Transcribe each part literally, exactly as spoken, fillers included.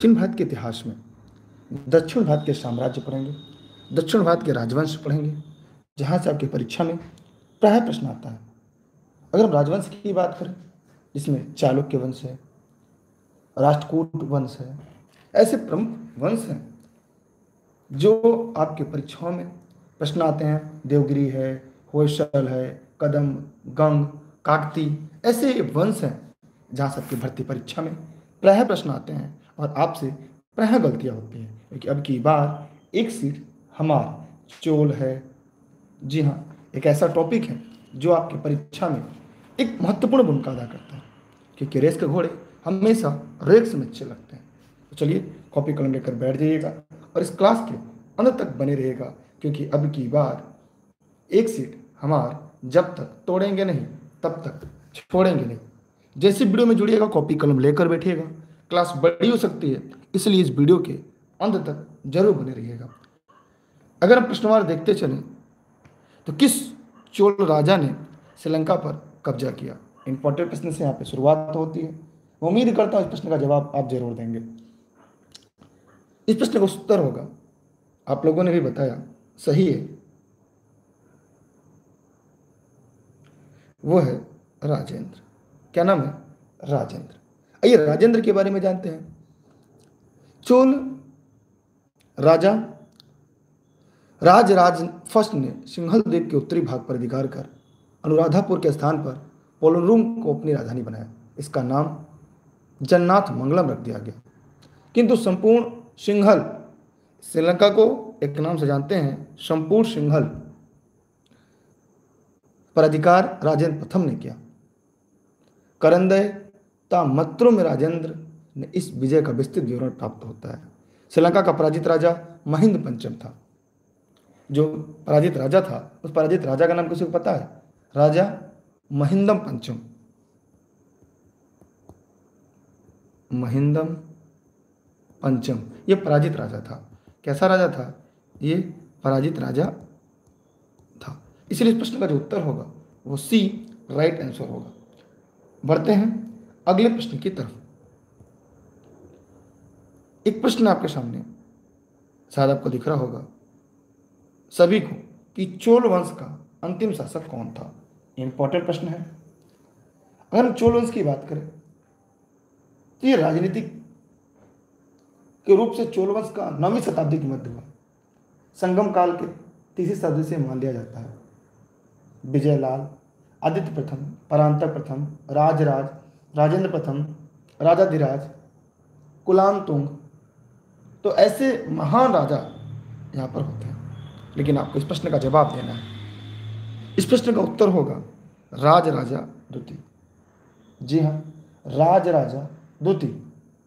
दक्षिण भारत के इतिहास में दक्षिण भारत के साम्राज्य पढ़ेंगे, दक्षिण भारत के राजवंश पढ़ेंगे, जहाँ से आपकी परीक्षा में प्राय प्रश्न आता है। अगर हम राजवंश की बात करें, जिसमें चालुक्य वंश है, राष्ट्रकूट वंश है, ऐसे प्रमुख वंश हैं जो आपके परीक्षाओं में प्रश्न आते हैं। देवगिरी है, होयसल है, कदम, गंग, काकती, ऐसे वंश हैं जहाँ सबकी भर्ती परीक्षा में प्राय प्रश्न आते हैं और आपसे प्राय गलतियाँ होती हैं, क्योंकि अब की बार एक सीट हमार चोल है। जी हाँ, एक ऐसा टॉपिक है जो आपकी परीक्षा में एक महत्वपूर्ण भूमिका अदा करता है, क्योंकि रेस के घोड़े हमेशा रेस में अच्छे लगते हैं। तो चलिए कॉपी कलम लेकर बैठ जाइएगा और इस क्लास के अंत तक बने रहिएगा, क्योंकि अब की बार एक सीट हमार जब तक तोड़ेंगे नहीं तब तक छोड़ेंगे नहीं। जैसे वीडियो में जुड़िएगा कॉपी कलम लेकर बैठिएगा। क्लास बड़ी हो सकती है, इसलिए इस वीडियो के अंत तक जरूर बने रहिएगा। अगर हम प्रश्नवार देखते चलें तो किस चोल राजा ने श्रीलंका पर कब्जा किया? इंपॉर्टेंट प्रश्न से यहाँ पे शुरुआत होती है। मैं उम्मीद करता हूँ इस प्रश्न का जवाब आप जरूर देंगे। इस प्रश्न का उत्तर होगा, आप लोगों ने भी बताया सही है, वो है राजेंद्र। क्या नाम है? राजेंद्र। आइए राजेंद्र के बारे में जानते हैं। चोल राजा राजराज फर्स्ट ने सिंहल द्वीप के उत्तरी भाग पर अधिकार कर अनुराधापुर के स्थान पर पोलुरुंग को अपनी राजधानी बनाया। इसका नाम जन्नाथ मंगलम रख दिया गया, किंतु संपूर्ण सिंहल, श्रीलंका को एक नाम से जानते हैं संपूर्ण सिंहल, पर अधिकार राजेंद्र प्रथम ने किया। करंदय तामत्रो में राजेंद्र ने इस विजय का विस्तृत विवरण प्राप्त होता है। श्रीलंका का पराजित राजा महिंद पंचम था। जो पराजित राजा था, उस पराजित राजा का नाम किसी को पता है? राजा महिंदम पंचम। महिंदम पंचम ये पराजित राजा था। कैसा राजा था? ये पराजित राजा था। इसलिए इस प्रश्न का जो उत्तर होगा वो सी राइट आंसर होगा। बढ़ते हैं अगले प्रश्न की तरफ। एक प्रश्न आपके सामने, शायद आपको दिख रहा होगा सभी को, कि चोल वंश का अंतिम शासक कौन था? इंपॉर्टेंट प्रश्न है। अगर हम चोल वंश की बात करें तो ये राजनीतिक के रूप से चोल वंश का नौवीं शताब्दी के मध्य हुआ। संगम काल के तीसरी शताब्दी से मान लिया जाता है। विजयलाल, आदित्य प्रथम, परांतक प्रथम, राजराज, राजेंद्र प्रथम, राजाधिराज, कुलान तुंग, तो ऐसे महान राजा यहाँ पर होते हैं। लेकिन आपको इस प्रश्न का जवाब देना है। इस प्रश्न का उत्तर होगा राजराजा द्वितीय। जी हाँ, राजराजा द्वितीय।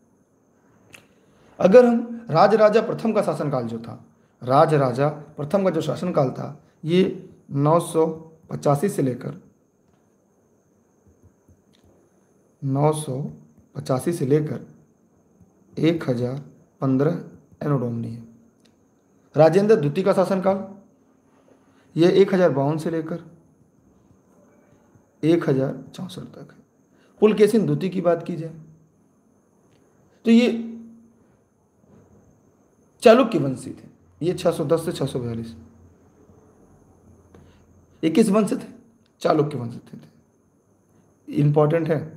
अगर हम राजराजा प्रथम का शासनकाल जो था, राजराजा प्रथम का जो शासनकाल था, ये नौ सौ पचासी से लेकर नौ सौ पचासी से लेकर एक हजार पंद्रह एनो डोमनी है। राजेंद्र द्वितीय का शासनकाल यह एक हजार बावन से लेकर एक हजार चौसठ तक है। पुलकेशिन द्वितीय की बात की जाए तो ये चालुक्य वंशी थे। ये छह सौ दस से छह सौ बयालीस। ये किस वंश थे? चालुक्य वंश थे। इंपॉर्टेंट है,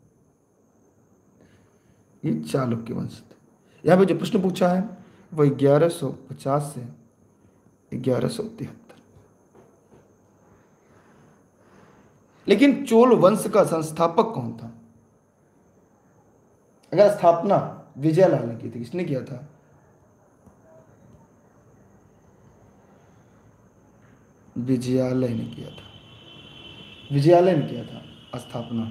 ये चालुक्य वंश थे। यहां पे जो प्रश्न पूछा है वो ग्यारह सौ पचास से ग्यारह सौ तिहत्तर। लेकिन चोल वंश का संस्थापक कौन था? अगर स्थापना विजयलाल ने की थी, किसने किया था? विजयालय ने किया था। विजयालय ने किया था स्थापना।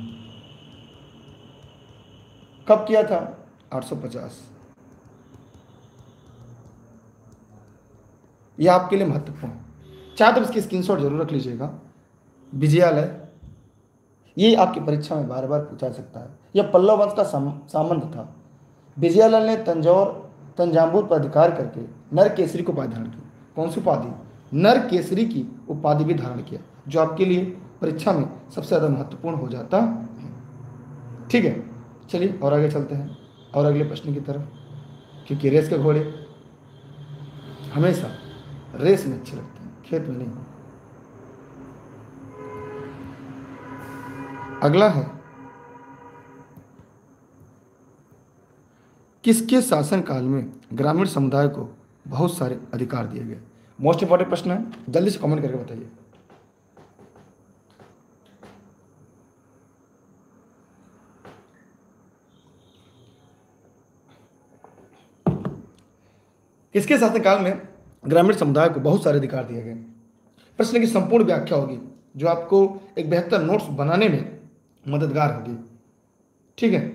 कब किया था? आठ सौ पचास। यह आपके लिए महत्वपूर्ण है, चाहे तो इसकी स्क्रीनशॉट जरूर रख लीजिएगा। विजयालय ये आपकी परीक्षा में बार बार पूछा सकता है। यह पल्लव वंश का सामंत था। विजयालय ने तंजौर तंजावुर पर अधिकार करके नर केसरी को उपाधि धारण की। कौन सी उपाधि? नर केसरी की उपाधि भी धारण किया, जो आपके लिए परीक्षा में सबसे ज़्यादा महत्वपूर्ण हो जाता है। ठीक है, चलिए और आगे चलते हैं और अगले प्रश्न की तरफ। क्योंकि रेस के घोड़े हमेशा रेस में अच्छे लगते हैं, खेत में नहीं। अगला है, किसके शासन काल में ग्रामीण समुदाय को बहुत सारे अधिकार दिए गए? मोस्ट इंपॉर्टेंट प्रश्न है, जल्दी से कमेंट करके बताइए। किसके शासनकाल में ग्रामीण समुदाय को बहुत सारे अधिकार दिए गए? प्रश्न की संपूर्ण व्याख्या होगी जो आपको एक बेहतर नोट्स बनाने में मददगार होगी। ठीक है,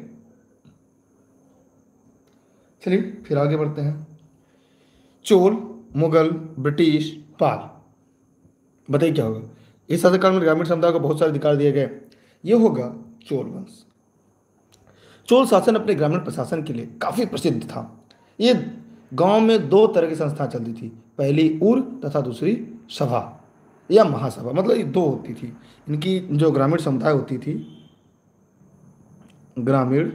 चलिए फिर आगे बढ़ते हैं। चोल, मुगल, ब्रिटिश, पाल, बताइए क्या होगा? इस शासनकाल में ग्रामीण समुदाय को बहुत सारे अधिकार दिए गए, ये होगा चोल वंश। चोल शासन अपने ग्रामीण प्रशासन के लिए काफी प्रसिद्ध था। ये गांव में दो तरह की संस्था चलती थी, पहली उर तथा दूसरी सभा या महासभा, मतलब ये दो होती थी। इनकी जो ग्रामीण समुदाय होती थी, ग्रामीण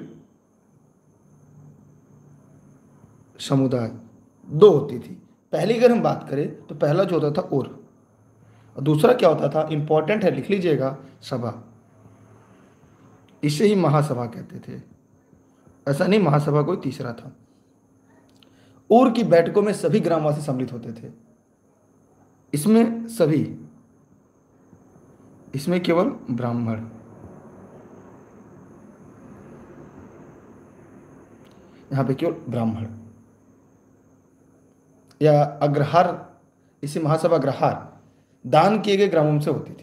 समुदाय दो होती थी। पहली अगर हम बात करें तो पहला जो होता था उर, और दूसरा क्या होता था, इंपॉर्टेंट है लिख लीजिएगा, सभा। इसे ही महासभा कहते थे। ऐसा नहीं महासभा कोई तीसरा था। उर की बैठकों में सभी ग्रामवासी सम्मिलित होते थे। इसमें सभी, इसमें केवल ब्राह्मण, यहां पे केवल ब्राह्मण या अग्रहार, इसे महासभा अग्रहार दान किए गए ग्रामों से होती थी।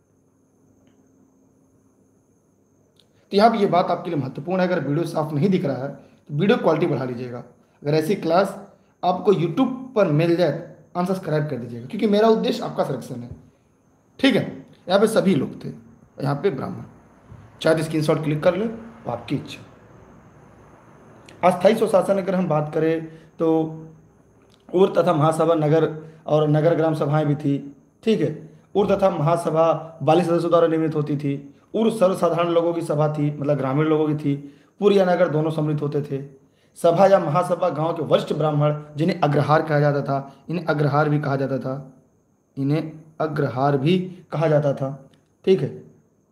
तो यहां भी ये बात आपके लिए महत्वपूर्ण है। अगर वीडियो साफ नहीं दिख रहा है तो वीडियो क्वालिटी बढ़ा लीजिएगा। अगर ऐसी क्लास आपको यूट्यूब पर मिल जाए तो अनसब्सक्राइब कर दीजिएगा, क्योंकि मेरा उद्देश्य आपका सिलेक्शन है। ठीक है, यहाँ पे सभी लोग थे, यहाँ पे ब्राह्मण। चाहे स्क्रीनशॉट क्लिक कर ले तो आपकी इच्छा। अस्थायी स्वशासन अगर हम बात करें तो उर तथा महासभा नगर और नगर ग्राम सभाएं भी थी। ठीक है, उर तथा महासभा बालीस सदस्यों द्वारा निर्मित होती थी। उर सर्वसाधारण लोगों की सभा थी, मतलब ग्रामीण लोगों की थी। पुर या नगर दोनों सम्मिलित होते थे। सभा या महासभा गांव के वरिष्ठ ब्राह्मण, जिन्हें अग्रहार कहा जाता था, इन्हें अग्रहार भी कहा जाता था, इन्हें अग्रहार भी कहा जाता था। ठीक है,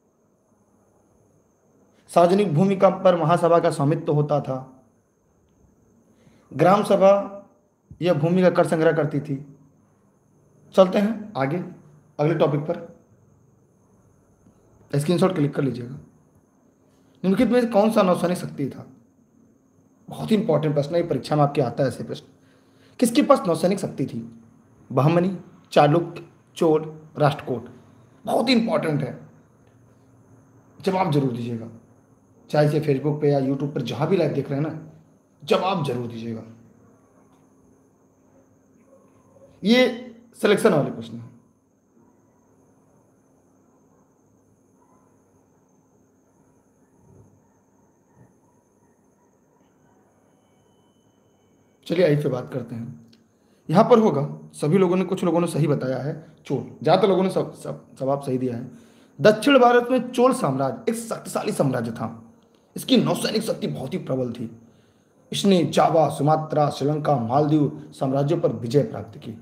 सार्वजनिक भूमि का पर महासभा का स्वामित्व होता था। ग्राम सभा यह भूमि का कर संग्रह करती थी। चलते हैं आगे अगले टॉपिक पर, स्क्रीनशॉट क्लिक कर लीजिएगा। निम्नलिखित में कौन सा नौसैनिक शक्ति था? बहुत ही इंपॉर्टेंट प्रश्न है, परीक्षा में आपके आता है ऐसे प्रश्न। किसके पास नौसैनिक शक्ति थी? बहमनी, चालुक्य, चोल, राष्ट्रकूट। बहुत ही इंपॉर्टेंट है, जवाब जरूर दीजिएगा। चाहे इसे फेसबुक पे या यूट्यूब पर जहां भी लाइव देख रहे हैं ना, जवाब जरूर दीजिएगा। ये सिलेक्शन वाले प्रश्न है। चलिए आई पे बात करते हैं। यहां पर होगा, सभी लोगों ने, कुछ लोगों ने सही बताया है, चोल। ज्यादातर लोगों ने सब सब जवाब सही दिया है। दक्षिण भारत में चोल साम्राज्य एक शक्तिशाली साम्राज्य था। इसकी नौसैनिक शक्ति बहुत ही प्रबल थी। इसने जावा, सुमात्रा, श्रीलंका, मालदीव साम्राज्यों पर विजय प्राप्त की।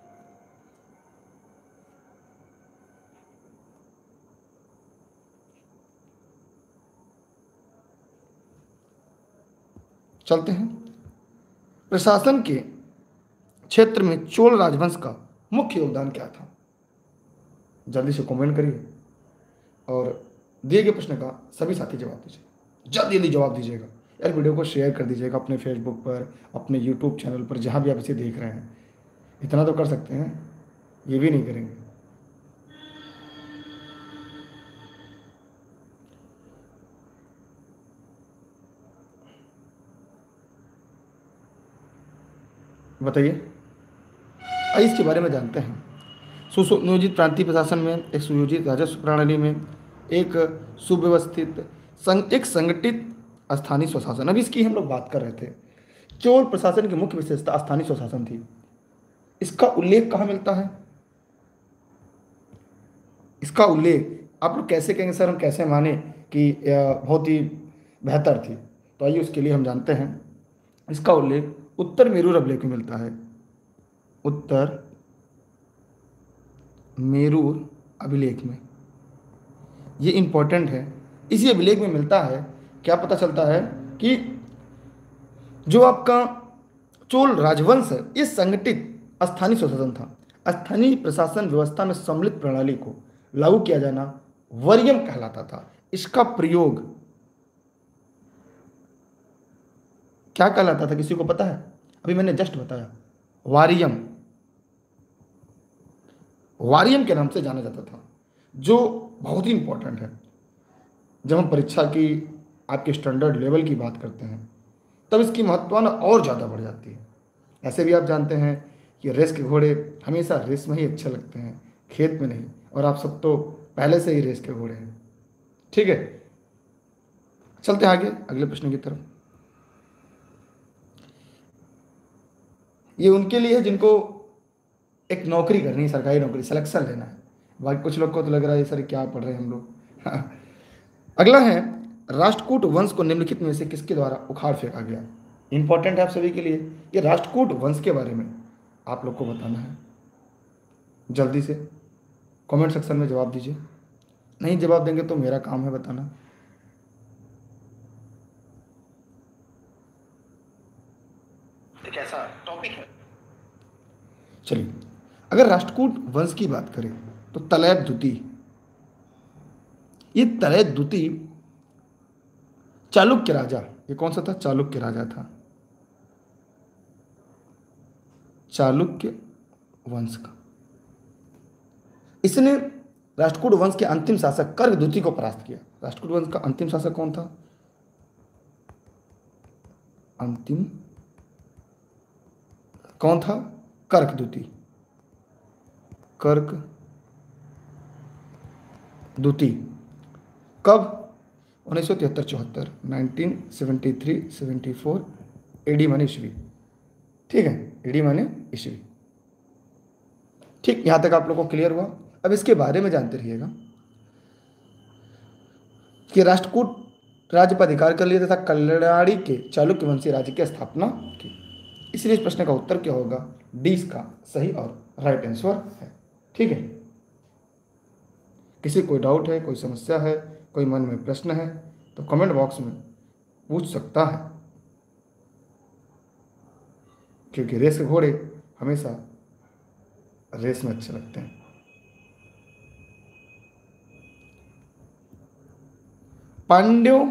चलते हैं, प्रशासन के क्षेत्र में चोल राजवंश का मुख्य योगदान क्या था? जल्दी से कमेंट करिए और दिए गए प्रश्न का सभी साथी जवाब दीजिए। जल्दी जल्दी जवाब दीजिएगा यार। वीडियो को शेयर कर दीजिएगा अपने फेसबुक पर, अपने यूट्यूब चैनल पर, जहां भी आप इसे देख रहे हैं। इतना तो कर सकते हैं, ये भी नहीं करेंगे। बताइए, आइए इसके बारे में जानते हैं। सुनियोजित प्रांतीय प्रशासन में, एक सुयोजित राजस्व प्रणाली में, एक सुव्यवस्थित संग, एक संगठित स्थानीय स्वशासन। अभी इसकी हम लोग बात कर रहे थे। चोल प्रशासन की मुख्य विशेषता स्थानीय स्वशासन थी। इसका उल्लेख कहाँ मिलता है? इसका उल्लेख आप लोग कैसे कहेंगे सर, हम कैसे माने कि बहुत ही बेहतर थी? तो आइए उसके लिए हम जानते हैं। इसका उल्लेख उत्तर मेरूर अभिलेख में मिलता है। उत्तर मेरूर अभिलेख में, ये इंपॉर्टेंट है। इसी अभिलेख में मिलता है, क्या पता चलता है कि जो आपका चोल राजवंश है ये संगठित स्थानीय स्वशासन था। स्थानीय प्रशासन व्यवस्था में सम्मिलित प्रणाली को लागू किया जाना वर्यम कहलाता था। इसका प्रयोग क्या कहलाता था, किसी को पता है? अभी मैंने जस्ट बताया, वारियम। वारियम के नाम से जाना जाता था, जो बहुत ही इंपॉर्टेंट है। जब हम परीक्षा की आपके स्टैंडर्ड लेवल की बात करते हैं तब इसकी महत्वना और ज़्यादा बढ़ जाती है। ऐसे भी आप जानते हैं कि रेस के घोड़े हमेशा रेस में ही अच्छे लगते हैं, खेत में नहीं। और आप सब तो पहले से ही रेस के घोड़े हैं। ठीक है, चलते हैं आगे अगले प्रश्न की तरफ। ये उनके लिए है जिनको एक नौकरी करनी है, सरकारी नौकरी, सिलेक्शन लेना है। बाकी कुछ लोग को तो लग रहा है सर क्या पढ़ रहे हैं हम लोग। अगला है, राष्ट्रकूट वंश को निम्नलिखित में से किसके द्वारा उखाड़ फेंका गया? इंपॉर्टेंट है आप सभी के लिए। ये राष्ट्रकूट वंश के बारे में आप लोग को बताना है। जल्दी से कमेंट सेक्शन में जवाब दीजिए। नहीं जवाब देंगे तो मेरा काम है बताना। एक ऐसा टॉपिक है। चलिए, अगर राष्ट्रकूट वंश की बात करें तो तलैब द्वितीय, ये तलैब द्वितीय चालुक्य राजा, ये कौन सा था? चालुक्य राजा था, चालुक्य वंश का। इसने राष्ट्रकूट वंश के अंतिम शासक कर्क द्वितीय को परास्त किया। राष्ट्रकूट वंश का अंतिम शासक कौन था? अंतिम कौन था? कर्क द्वितीय। कर्क द्वितीय कब? उन्नीस सौ तिहत्तर चौहत्तर, nineteen seventy three seventy four AD माने ईस्वी। ठीक है, एडी माने ईस्वी। ठीक, यहां तक आप लोगों को क्लियर हुआ। अब इसके बारे में जानते रहिएगा कि राष्ट्रकूट राज्य पर अधिकार कर लिया तथा कल्याणी के चालुक्य वंशी राज्य की स्थापना की। इसलिए इस प्रश्न का उत्तर क्या होगा? डी इसका सही और राइट आंसर है। ठीक है, किसी कोई डाउट है, कोई समस्या है, कोई मन में प्रश्न है तो कमेंट बॉक्स में पूछ सकता है, क्योंकि रेस के घोड़े हमेशा रेस में अच्छे लगते हैं। पांड्यों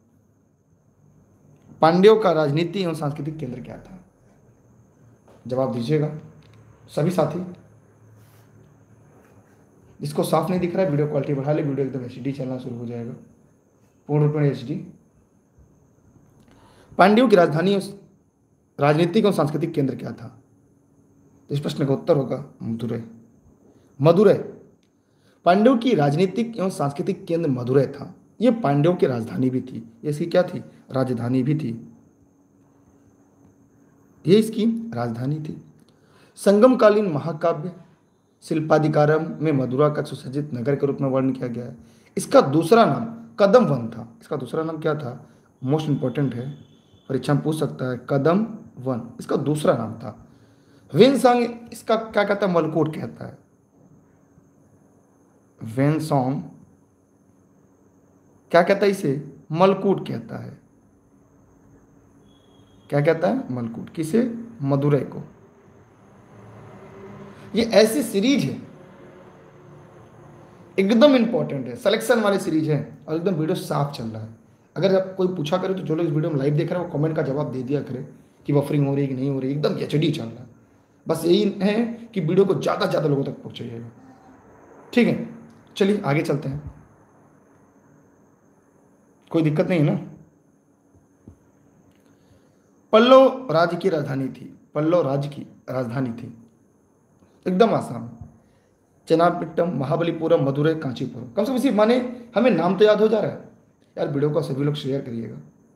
पांड्यों का राजनीति एवं सांस्कृतिक केंद्र क्या था? जवाब दीजिएगा सभी साथी। जिसको साफ नहीं दिख रहा है वीडियो क्वालिटी बढ़ा ले, वीडियो एकदम एचडी चलना शुरू हो जाएगा, पूर्ण रूप में एचडी। पांड्यों की राजधानी राजनीतिक और सांस्कृतिक केंद्र क्या था? तो इस प्रश्न का उत्तर होगा मदुरै। मदुरै पांड्यों की राजनीतिक एवं सांस्कृतिक केंद्र मदुरै था। यह पांड्यों की राजधानी भी थी। ये इसकी क्या थी? राजधानी भी थी। ये इसकी राजधानी थी। संगमकालीन महाकाव्य शिल्पाधिकारम में मदुरा का सुसज्जित नगर के रूप में वर्णन किया गया है। इसका दूसरा नाम कदम वन था। इसका दूसरा नाम क्या था? मोस्ट इंपॉर्टेंट है, परीक्षा में पूछ सकता है। कदम वन इसका दूसरा नाम था। वेनसोंग इसका क्या कहता है? मलकोट कहता है। वेनसोंग क्या कहता है? इसे मलकूट कहता है। क्या कहता है? मलकूट। किसे? मदुरै को। ये ऐसी सीरीज है, एकदम इंपॉर्टेंट है, सिलेक्शन वाली सीरीज है और एकदम वीडियो साफ चल रहा है। अगर आप कोई पूछा करे तो जो लोग इस वीडियो में लाइव देख रहे हैं वो कमेंट का जवाब दे दिया करे कि बफरिंग हो रही है कि नहीं हो रही। एकदम एचडी चल रहा है। बस यही है कि वीडियो को ज़्यादा से ज़्यादा लोगों तक पहुँचाइएगा। ठीक है, चलिए आगे चलते हैं। कोई दिक्कत नहीं है ना? पल्लव राज्य की राजधानी थी। पल्लव राज्य की राजधानी थी, एकदम आसान। चेन्नापट्टनम, महाबलीपुरम, मदुरै, कांचीपुरम। कम से कम इसी माने हमें नाम तो याद हो जा रहा है यार। वीडियो को सभी लोग शेयर करिएगा।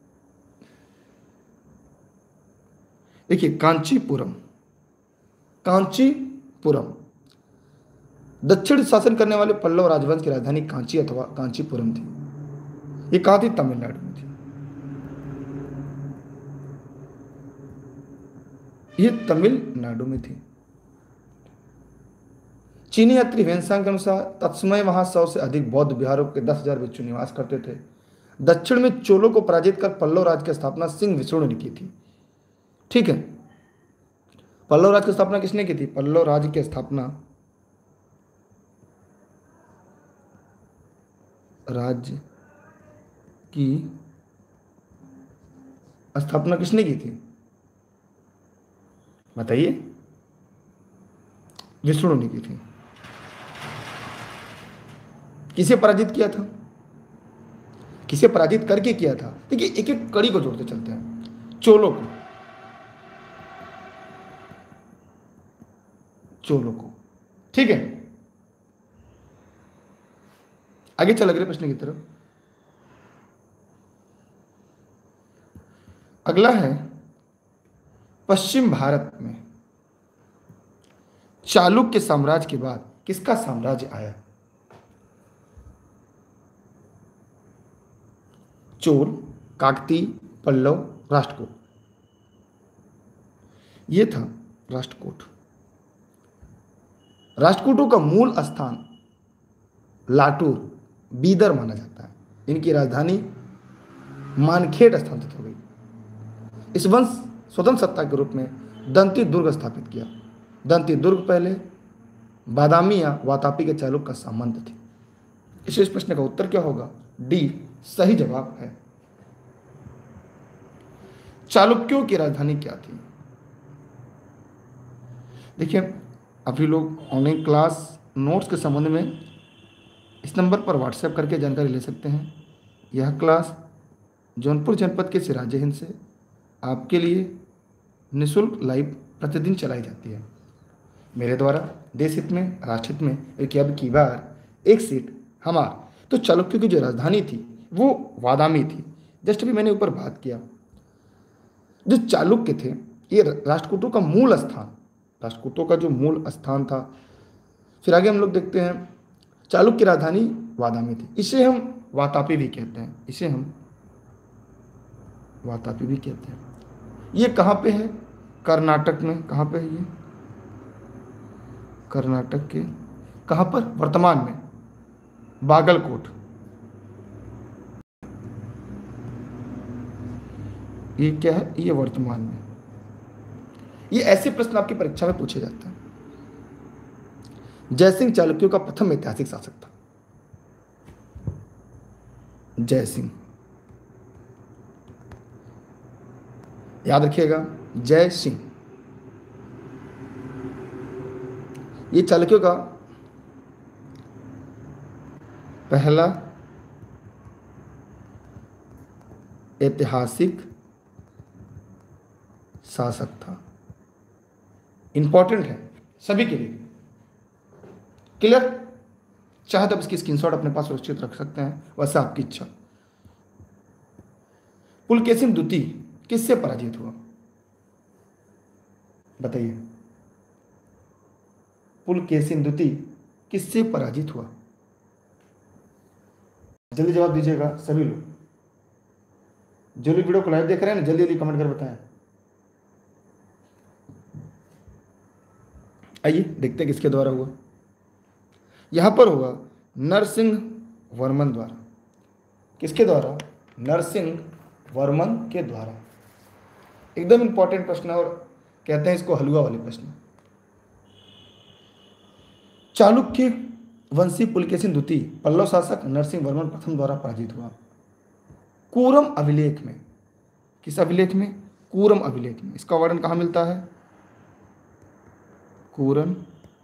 देखिए, कांचीपुरम, कांचीपुरम दक्षिण शासन करने वाले पल्लव राजवंश की राजधानी कांची अथवा कांचीपुरम थी। ये कहाँ थी? तमिलनाडु में थी। ये तमिलनाडु में थी। चीनी यात्री वेनसांग के अनुसार तत्समय वहां सौ से अधिक बौद्ध विहारों के दस हजार भिक्षु निवास करते थे। दक्षिण में चोलों को पराजित कर पल्लव राज की स्थापना सिंह विष्णु ने की थी। ठीक है, पल्लव राज की स्थापना किसने की थी? पल्लव राज की स्थापना राज्य की स्थापना किसने की थी बताइए? विष्णु ने की थी। किसे पराजित किया था? किसे पराजित करके किया था? देखिए एक एक कड़ी को जोड़ते चलते हैं। चोलों को, चोलों को, ठीक है। आगे चल अगले प्रश्न की तरफ। अगला है, पश्चिम भारत में चालुक्य साम्राज्य के बाद किसका साम्राज्य आया? चोल, काकतीय, पल्लव, राष्ट्रकूट। यह था राष्ट्रकूट। राष्ट्रकूटों का मूल स्थान लाटूर, बीदर माना जाता है। इनकी राजधानी मानखेड़ स्थापित हो गई। इस वंश स्वतंत्र सत्ता के रूप में दंती दुर्ग स्थापित किया। दंती दुर्ग पहले बादामी या वातापी के चालुक्य का सामंत थे। इस प्रश्न का उत्तर क्या होगा? डी सही जवाब है। चालुक्यों की राजधानी क्या थी? देखिए अभी लोग ऑनलाइन क्लास नोट्स के संबंध में इस नंबर पर व्हाट्सएप करके जानकारी ले सकते हैं। यह क्लास जौनपुर जनपद के सिराजे हिंद से आपके लिए निःशुल्क लाइव प्रतिदिन चलाई जाती है मेरे द्वारा, देश हित में, राष्ट्र हित में, क्योंकि अब की बार एक सीट हमार। तो चालुक्यों की जो राजधानी थी वो वादामी थी। जस्ट अभी मैंने ऊपर बात किया, जो चालुक्य थे ये राष्ट्रकूटों का मूल स्थान, राष्ट्रकूटों का जो मूल स्थान था। फिर आगे हम लोग देखते हैं, चालुक्य की राजधानी वादामी थी। इसे हम वातापी भी कहते हैं, इसे हम वातापी भी कहते हैं। ये कहाँ पे है? कर्नाटक में। कहाँ पे है ये? कर्नाटक के कहाँ पर? वर्तमान में बागलकोट। ये क्या है? ये वर्तमान में। ये ऐसे प्रश्न आपकी परीक्षा में पूछे जाते हैं। जयसिंह चालुक्यों का प्रथम ऐतिहासिक शासक था। जयसिंह, याद रखिएगा, जय सिंह। ये चालुक्यों का पहला ऐतिहासिक शासक था। इंपॉर्टेंट है सभी के लिए। क्लियर? चाहे तो इसकी स्क्रीनशॉट अपने पास सुरक्षित रख सकते हैं, वैसा आपकी इच्छा। पुलकेशिन द्वितीय किससे पराजित हुआ बताइए? पुलकेशिन द्वितीय किससे पराजित हुआ? जल्दी जवाब दीजिएगा सभी लोग। जो लोग वीडियो को लाइव देख रहे हैं ना, जल्दी जल्दी कमेंट कर बताएं। आइए देखते हैं किसके द्वारा हुआ। यहां पर होगा नरसिंह वर्मन द्वारा। किसके द्वारा? नरसिंह वर्मन के द्वारा। एकदम इंपॉर्टेंट प्रश्न है और कहते हैं इसको हलवा वाले प्रश्न। चालुक्य वंशी पुलकेशिन द्वितीय पल्लव शासक नरसिंह वर्मन प्रथम द्वारा पराजित हुआ। कूरम अभिलेख में। किस अभिलेख में? कूरम अभिलेख में। इसका वर्णन कहां मिलता है? कूरम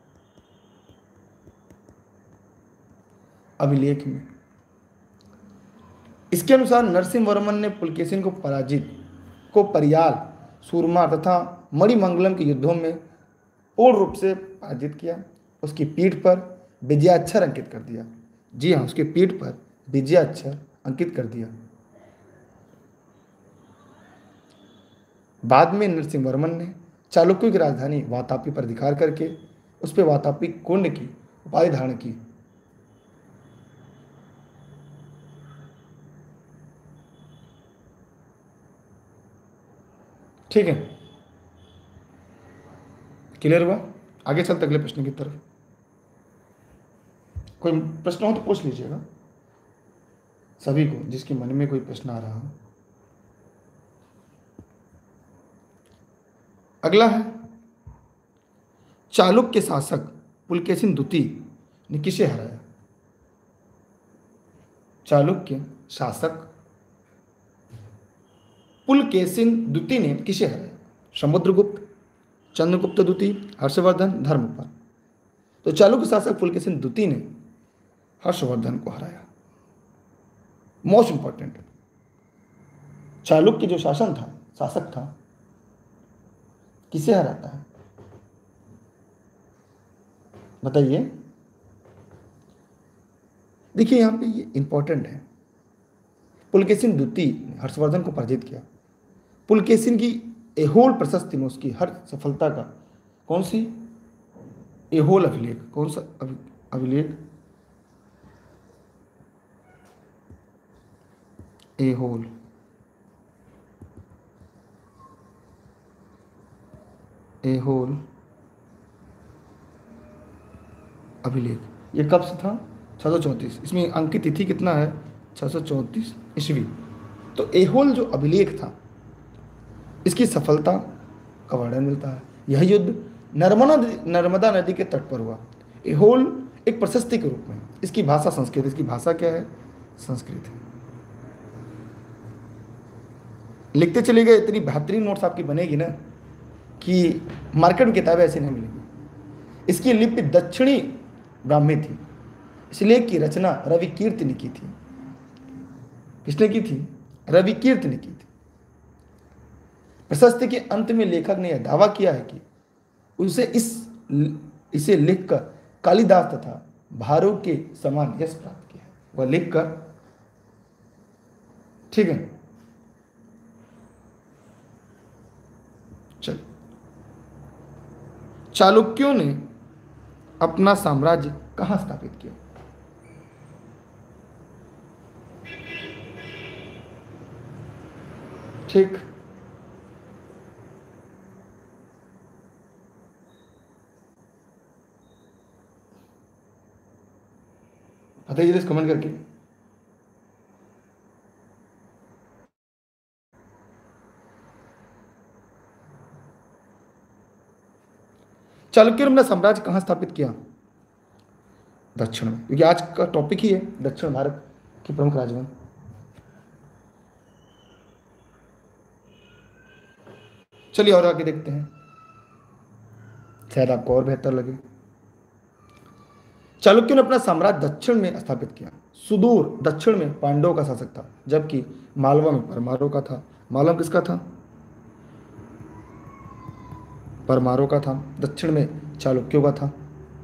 अभिलेख में। इसके अनुसार नरसिंह वर्मन ने पुलकेशिन को पराजित को परियाल, सूरमा तथा मणिमंगलम के युद्धों में पूर्ण रूप से पराजित किया। उसकी पीठ पर विजयाक्षर अंकित कर दिया। जी हाँ, उसकी पीठ पर विजयाक्षर अंकित कर दिया। बाद में नरसिंह वर्मन ने चालुक्यों की राजधानी वातापी पर अधिकार करके उस पर वातापी कुंड की उपाधि धारण की। ठीक है, क्लियर हुआ? आगे चलते अगले प्रश्न की तरफ। कोई प्रश्न हो तो पूछ लीजिएगा, सभी को जिसके मन में कोई प्रश्न आ रहा हो। अगला है, चालुक्य शासक पुलकेशिन द्वितीय ने किसे हराया? चालुक्य शासक पुलकेशिन द्वितीय ने किसे हराया? समुद्रगुप्त, चंद्रगुप्त द्वितीय, हर्षवर्धन, धर्मपाल। तो चालुक्य शासक पुलकेशिन द्वितीय ने हर्षवर्धन को हराया। मोस्ट इंपॉर्टेंट, चालुक्य जो शासन था, शासक था, किसे हराता है बताइए? देखिए यहां पे ये इंपॉर्टेंट है। पुलकेशिन द्वितीय ने हर्षवर्धन को पराजित किया। पुलकेशिन की एहोल प्रशस्ति में उसकी हर सफलता का, कौन सी? एहोल अभिलेख। कौन सा अभिलेख? एहोल एहोल अभिलेख। ये कब से था? छह सौ चौंतीस। इसमें अंकित तिथि कितना है? छह सौ चौंतीस ईस्वी। तो एहोल जो अभिलेख था, इसकी सफलता का वर्णन मिलता है। यह युद्ध नर्मदा नर्मदा नदी के तट पर हुआ। एहोल एक प्रशस्ति के रूप में, इसकी भाषा संस्कृत। इसकी भाषा क्या है? संस्कृत है। लिखते चले गए, इतनी बेहतरीन नोट्स आपकी बनेगी ना कि मार्केट में किताबें ऐसी नहीं मिलेगी। इसकी लिपि दक्षिणी ब्राह्मी थी। इस लेख की रचना रवि कीर्ति ने की थी। किसने की थी? रवि कीर्ति ने की थी। प्रशस्ति के अंत में लेखक ने यह दावा किया है कि उसे इस इसे लिखकर कालिदास तथा भारू के समान यश प्राप्त किया है। वह लिखकर, ठीक है। चल, चालुक्यों ने अपना साम्राज्य कहां स्थापित किया? ठीक, बताइए इस कमेंट करके। चालुक्यों ने अपना साम्राज्य कहां स्थापित किया? दक्षिण में, क्योंकि आज का टॉपिक ही है दक्षिण भारत की प्रमुख राजधानी। चलिए और आगे देखते हैं, शायद आपको और बेहतर लगे। चालुक्यों ने अपना साम्राज्य दक्षिण में स्थापित किया। सुदूर दक्षिण में पांडवों का शासक था, जबकि मालवा में परमारों का था। मालवा किसका था? परमारों का था। दक्षिण में चालुक्यों का था।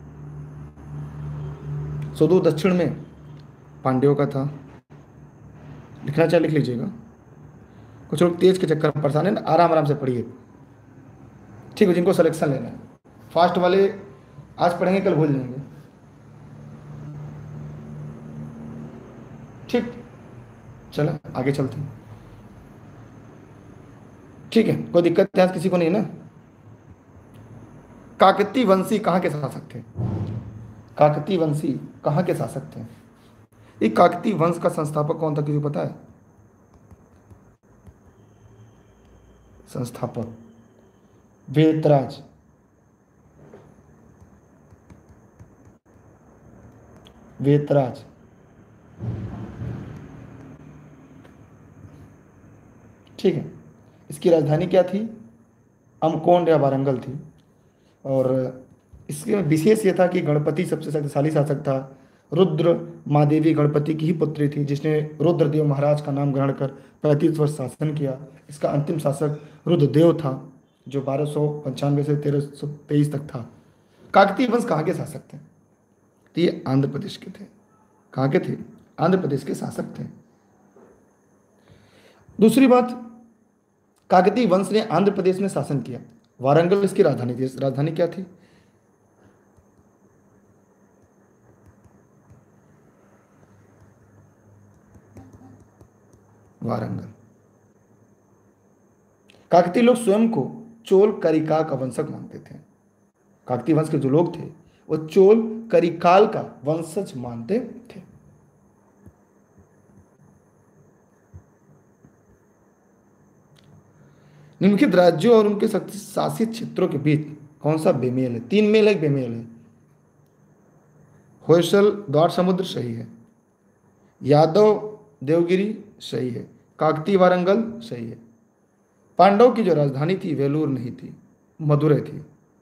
सुदूर दक्षिण में पांड्यों का था। लिखना चाहे लिख लीजिएगा। कुछ लोग तेज के चक्कर में परेशान है, आराम आराम से पढ़िए, ठीक है। जिनको सिलेक्शन लेना है, फास्ट वाले आज पढ़ेंगे कल भूल जाएंगे, ठीक। चलो आगे चलते हैं, ठीक है। कोई दिक्कत है किसी को नहीं ना? काकतीय वंशी कहाँ के शासक थे? काकतीय वंशी कहाँ के शासक थे? ये काकतीय वंश का संस्थापक कौन था, किसी को पता है? संस्थापक वेतराज। वेतराज ठीक है। इसकी राजधानी क्या थी? अमकोंड या वारंगल थी। और इसके विशेष यह था कि गणपति सबसे शक्तिशाली शासक था। रुद्र महादेवी गणपति की ही पुत्री थी, जिसने रुद्रदेव महाराज का नाम ग्रहण कर पैंतीस वर्ष शासन किया। इसका अंतिम शासक रुद्रदेव था, जो बारह सौ पंचानवे से तेरह सौ तेईस तक था। काकतीय वंश कहाँ के शासक थे? तो ये आंध्र प्रदेश के थे। कहाँ के थे? आंध्र प्रदेश के शासक थे। दूसरी बात, काकतीय वंश ने आंध्र प्रदेश में शासन किया। वारंगल इसकी राजधानी थी। राजधानी क्या थी? वारंगल। काकतीय लोग स्वयं को चोल करिका का वंशक मानते थे। काकतीय वंश के जो लोग थे वो चोल करिकाल का वंशज मानते थे। निम्नलिखित राज्यों और उनके शक्ति शासित क्षेत्रों के बीच कौन सा बेमेल है? तीन मेल है, एक बेमेल है। होयसल द्वार समुद्र सही है, यादव देवगिरी सही है, काकतीय वारंगल सही है। पांडव की जो राजधानी थी वेलूर नहीं थी, मदुरै थी।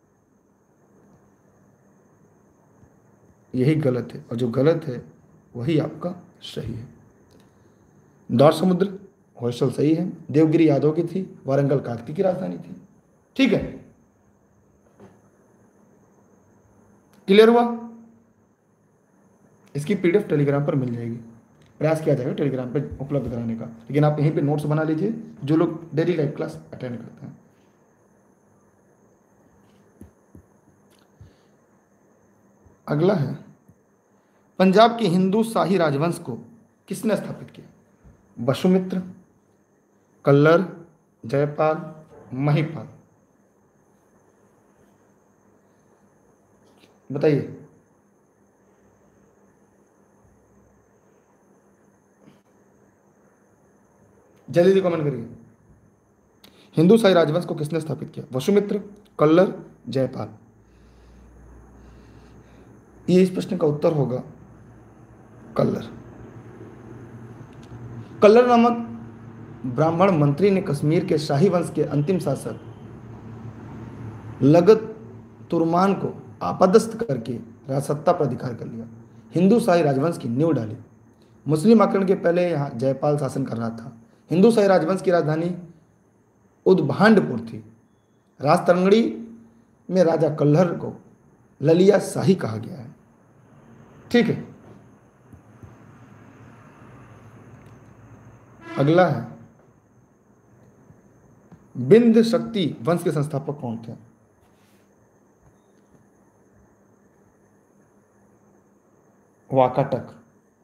यही गलत है, और जो गलत है वही आपका सही है। द्वार समुद्र होयसल सही है, देवगिरी यादव की थी, वारंगल काकती की राजधानी थी। ठीक है, क्लियर हुआ? इसकी पीडीएफ टेलीग्राम पर मिल जाएगी, प्रयास किया जाएगा टेलीग्राम पे उपलब्ध कराने का, लेकिन आप यहीं पे नोट्स बना लीजिए जो लोग डेली लाइव क्लास अटेंड करते हैं। अगला है, पंजाब के हिंदू शाही राजवंश को किसने स्थापित किया? वसुमित्र, कल्लर, जयपाल, महिपाल। बताइए। जल्दी जल्दी कमेंट करिए। हिंदू शाही राजवंश को किसने स्थापित किया? वसुमित्र, कल्लर, जयपाल। ये इस प्रश्न का उत्तर होगा कल्लर। कल्लर नामक ब्राह्मण मंत्री ने कश्मीर के शाही वंश के अंतिम शासक लगत तुर्मान को आपदस्थ करके राजसत्ता पर अधिकार कर लिया। हिंदू शाही राजवंश की नींव डाली। मुस्लिम आक्रमण के पहले यहाँ जयपाल शासन कर रहा था। हिंदू शाही राजवंश की राजधानी उदभांडपुर थी। राजतरंगड़ी में राजा कल्हर को ललिया शाही कहा गया है। ठीक है, अगला है, बिंद शक्ति वंश के संस्थापक कौन थे? वाकाटक।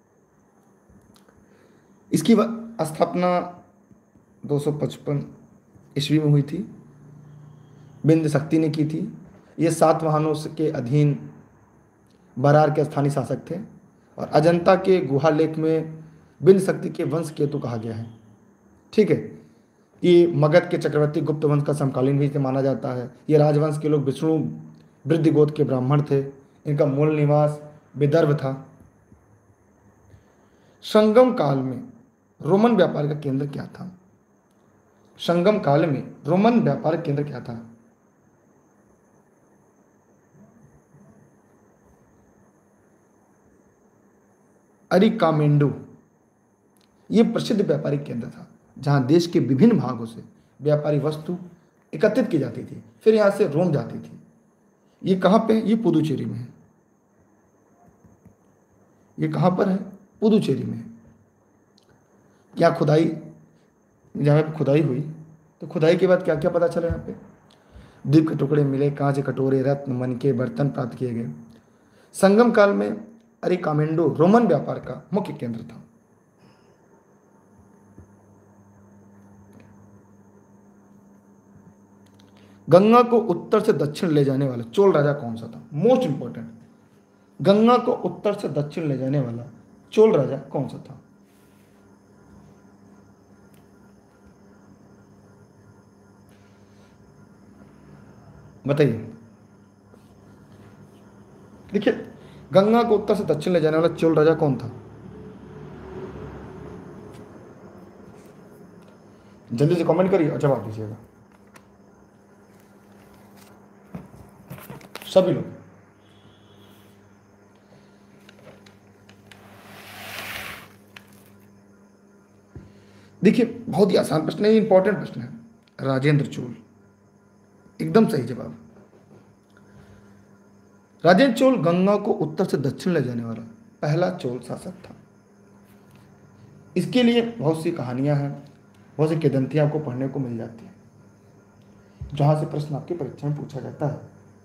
इसकी स्थापना दो सौ पचपन ईस्वी में हुई थी, बिंद शक्ति ने की थी। ये सातवाहनों के अधीन बरार के स्थानीय शासक थे, और अजंता के गुहा लेख में बिंद शक्ति के वंश केतु कहा गया है। ठीक है, ये मगध के चक्रवर्ती गुप्त वंश का समकालीन भी माना जाता है। ये राजवंश के लोग विष्णु वृद्धि गोत्र के ब्राह्मण थे। इनका मूल निवास विदर्भ था। संगम काल में रोमन व्यापार का केंद्र क्या था? संगम काल में रोमन व्यापार केंद्र क्या था? अरिकामेंडू। ये प्रसिद्ध व्यापारिक केंद्र था जहां देश के विभिन्न भागों से व्यापारी वस्तु एकत्रित की जाती थी, फिर यहां से रोम जाती थी। ये कहां पे? ये पुदुचेरी में है। ये कहां पर है? पुदुचेरी में है। यहाँ खुदाई, जहाँ पे खुदाई हुई, तो खुदाई के बाद क्या क्या पता चला? यहाँ पे द्वीप के टुकड़े मिले, कांच के कटोरे, रत्न, मन के बर्तन प्राप्त किए गए। संगम काल में अरिकामेंडो रोमन व्यापार का मुख्य केंद्र था। गंगा को उत्तर से दक्षिण ले जाने वाला चोल राजा कौन सा था? मोस्ट इंपॉर्टेंट, गंगा को उत्तर से दक्षिण ले जाने वाला चोल राजा कौन सा था? बताइए। देखिए, गंगा को उत्तर से दक्षिण ले जाने वाला चोल राजा कौन था? जल्दी से कमेंट करिए और जवाब दीजिएगा सभी लोग। देखिए, बहुत ही आसान प्रश्न है, इंपॉर्टेंट प्रश्न है। राजेंद्र चोल, एकदम सही जवाब। राजेंद्र चोल गंगा को उत्तर से दक्षिण ले जाने वाला पहला चोल शासक था। इसके लिए बहुत सी कहानियां हैं, बहुत सी किंवदंतियां आपको पढ़ने को मिल जाती हैं, जहां से प्रश्न आपकी परीक्षा में पूछा जाता है।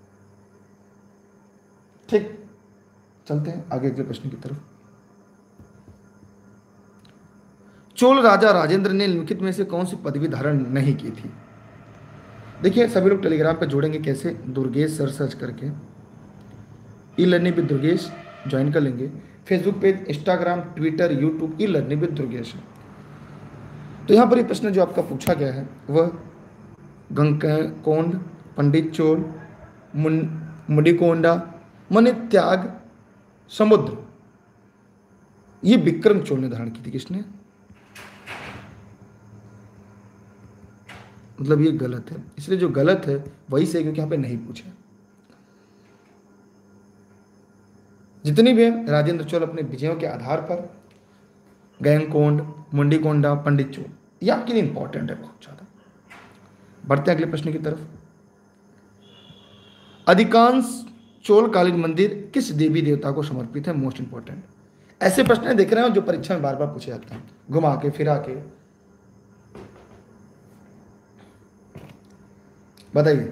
ठीक, चलते हैं आगे अगले प्रश्न की तरफ। चोल राजा राजेंद्र ने निम्नलिखित में से कौन सी पदवी धारण नहीं की थी? देखिए सभी लोग टेलीग्राम पे जुड़ेंगे कैसे, दुर्गेश सर सर्च करके e learning with Durgesh join कर लेंगे। Facebook page, Instagram, Twitter, YouTube e learning with Durgesh. तो यहाँ पर ये प्रश्न जो आपका पूछा गया है वह गंगकोंड, पंडित चोल, मुन मुडिकोंडा, मन त्याग समुद्र, ये विक्रम चोल ने धारण की थी। किसने? मतलब ये गलत है, इसलिए जो गलत है वही सही, क्योंकि यहाँ पे नहीं पूछा। जितनी भी हैं राजेंद्र चोल अपने विजयों के आधार पर, गंगकोंड, मुंडीकोंडा, पंडित चोल, ये आपके लिए इंपॉर्टेंट है बहुत ज्यादा। बढ़ते हैं अगले प्रश्न की तरफ। अधिकांश चोलकालीन मंदिर किस देवी देवता को समर्पित है? मोस्ट इंपॉर्टेंट ऐसे प्रश्न देख रहे हो जो परीक्षा में बार बार पूछे जाते हैं, घुमा के फिरा के। बताइए।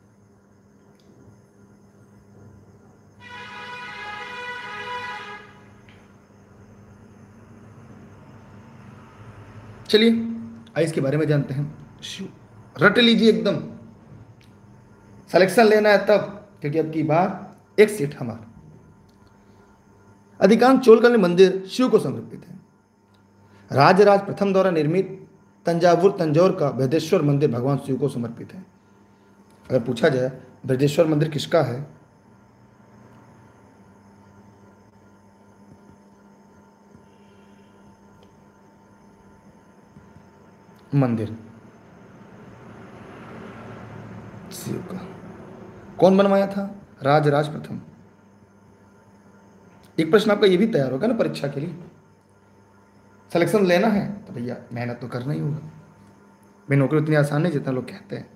चलिए आइए इसके बारे में जानते हैं। रट लीजिए एकदम, सिलेक्शन लेना है तब, क्योंकि अब की बार एक सीट हमारा। अधिकांश चोलकालीन मंदिर शिव को समर्पित है। राजराज प्रथम द्वारा निर्मित तंजावुर तंजौर का बृहदेश्वर मंदिर भगवान शिव को समर्पित है। अगर पूछा जाए बृहदेश्वर मंदिर किसका है, मंदिर शिव का, कौन बनवाया था? राजराज प्रथम। एक प्रश्न आपका ये भी तैयार होगा ना परीक्षा के लिए, सिलेक्शन लेना है तो भैया मेहनत तो करना ही होगा। भाई नौकरी उतनी आसान नहीं जितना लोग कहते हैं।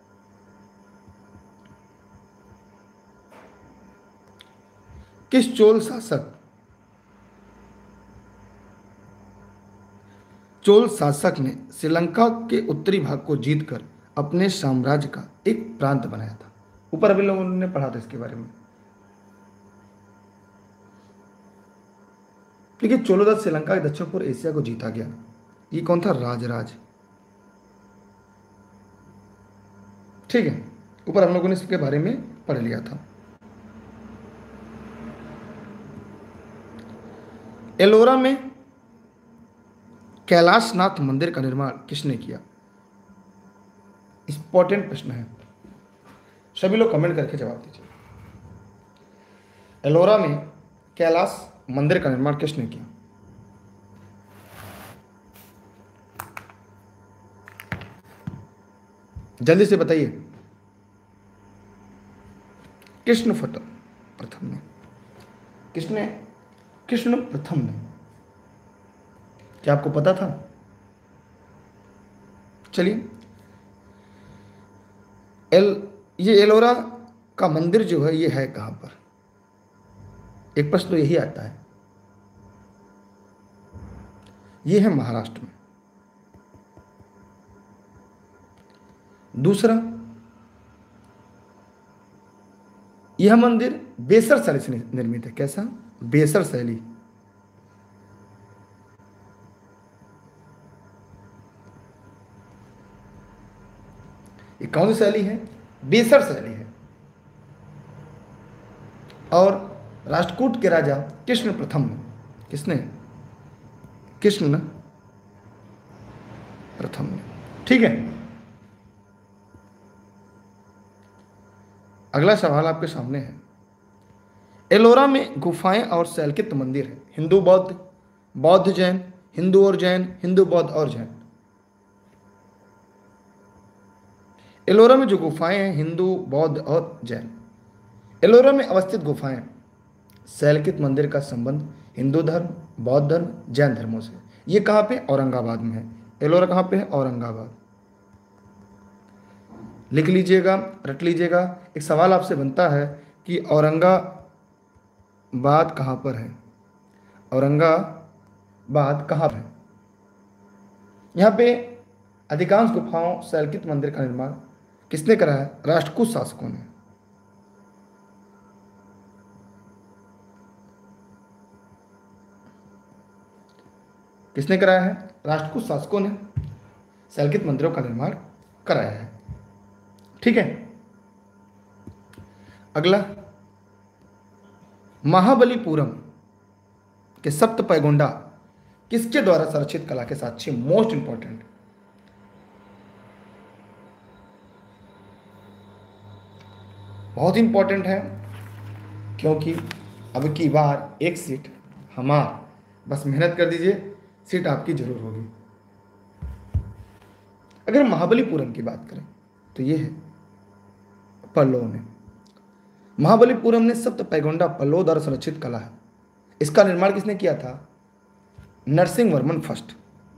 किस चोल शासक चोल शासक ने श्रीलंका के उत्तरी भाग को जीतकर अपने साम्राज्य का एक प्रांत बनाया था? ऊपर अभी लोगों ने पढ़ा था इसके बारे में। क्योंकि चोलोदास श्रीलंका के दक्षिण पूर्व एशिया को जीता गया। ये कौन था? राजराज। ठीक है, ऊपर हम लोगों ने इसके बारे में पढ़ लिया था। एलोरा में कैलाशनाथ मंदिर का निर्माण किसने किया? इंपॉर्टेंट प्रश्न है, सभी लोग कमेंट करके जवाब दीजिए। एलोरा में कैलाश मंदिर का निर्माण किसने किया? जल्दी से बताइए। कृष्ण प्रथम ने। किसने? कृष्ण प्रथम ने। क्या आपको पता था? चलिए, एल ये एलोरा का मंदिर जो है ये है कहां पर? एक प्रश्न तो यही आता है। ये है महाराष्ट्र में। दूसरा, यह मंदिर बेसर शैली से निर्मित है। कैसा? बेसर शैली। ये कौन सी शैली है? बेसर शैली है। और राष्ट्रकूट के राजा कृष्ण प्रथम ने, किसने? कृष्ण प्रथम ने। ठीक है, अगला सवाल आपके सामने है। एलोरा में गुफाएं और शैलकित मंदिर है। हिंदू बौद्ध, बौद्ध जैन, हिंदू और जैन, हिंदू बौद्ध और जैन। एलोरा में जो गुफाएं हैं हिंदू, बौद्ध और जैन। एलोरा में अवस्थित गुफाएं, शैलकित मंदिर का संबंध हिंदू धर्म, बौद्ध धर्म, जैन धर्मों से। ये कहाँ पे? औरंगाबाद में है। एलोरा कहाँ पे है? औरंगाबाद। लिख लीजिएगा, रट लीजिएगा। एक सवाल आपसे बनता है कि औरंगाबाद कहाँ पर है? औरंगाबाद कहाँ पर है? यहाँ पे अधिकांश गुफाओं, शैलकित मंदिर का निर्माण किसने करा है? राष्ट्रकूट शासकों ने। किसने कराया है? राष्ट्रकूट शासकों ने शैलकित मंदिरों का निर्माण कराया है। ठीक है। अगला, महाबलीपुरम के सप्त पैगोंडा किसके द्वारा संरक्षित कला के साक्षी? मोस्ट इंपॉर्टेंट, बहुत इंपॉर्टेंट है, क्योंकि अब की बार एक सीट हमार, बस मेहनत कर दीजिए, सीट आपकी जरूर होगी। अगर महाबलीपुरम की बात करें तो ये है पल्लव ने, महाबलीपुरम ने सप्त पैगोंडा पल्लव द्वारा संरक्षित कला है। इसका निर्माण किसने किया था? नरसिंह वर्मन फर्स्ट,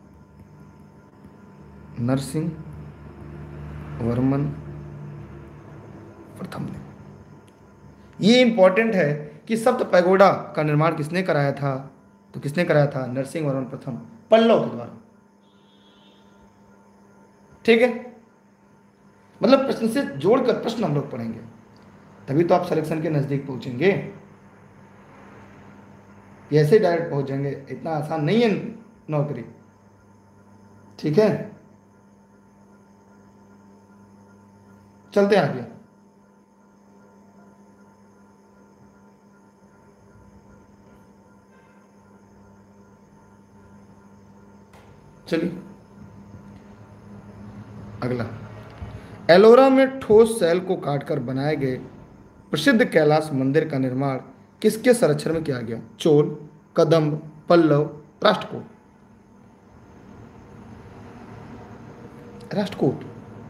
नरसिंह वर्मन प्रथम ने। ये इंपॉर्टेंट है कि सप्त पैगोडा का निर्माण किसने कराया था? तो किसने कराया था? नरसिंह वर्मन प्रथम, पल्लव के द्वारा। ठीक है, मतलब प्रश्न से जोड़कर प्रश्न हम लोग पढ़ेंगे, तभी तो आप सिलेक्शन के नजदीक पहुंचेंगे। ऐसे डायरेक्ट पहुंच जाएंगे, इतना आसान नहीं है नौकरी। ठीक है, चलते हैं आगे। चलिए अगला, एलोरा में ठोस सेल को काटकर बनाए गए प्रसिद्ध कैलाश मंदिर का निर्माण किसके संरक्षण में किया गया? चोल, कदंब, पल्लव, राष्ट्रकूट। राष्ट्रकूट।